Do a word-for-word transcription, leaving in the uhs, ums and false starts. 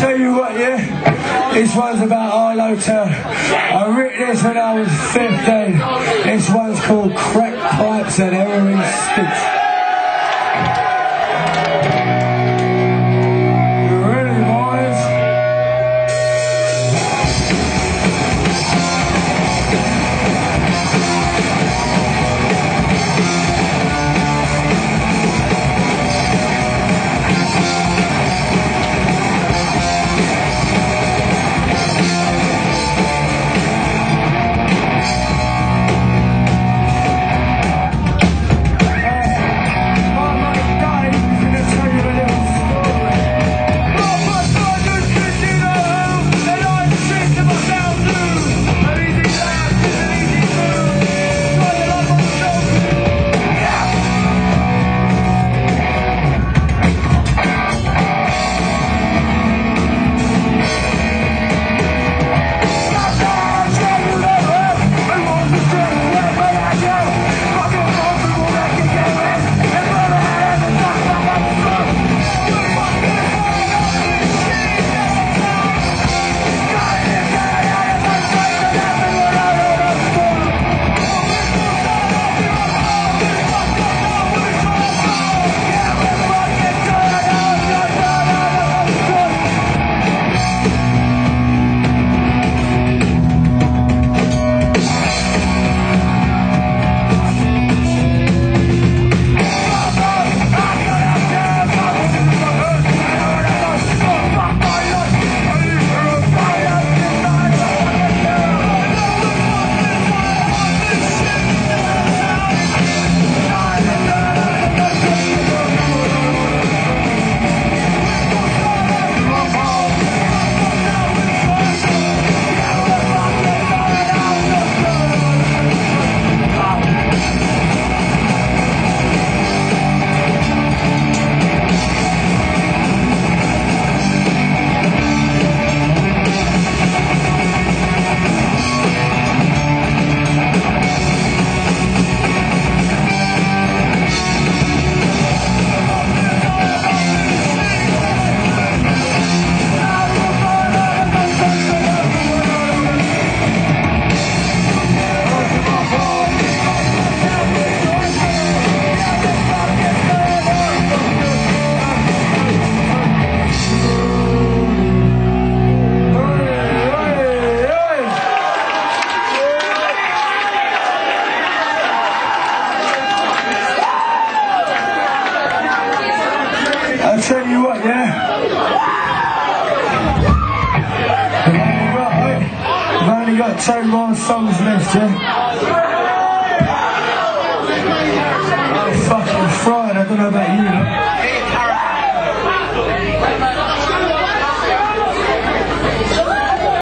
tell you what, yeah, this one's about harlow tell. I wrote this when I was fifteen. This one's called Crackpipes And Heroin Sticks. I'll tell you what, yeah. I've only got two more songs left, yeah. I'm fucking fried, I don't know about you,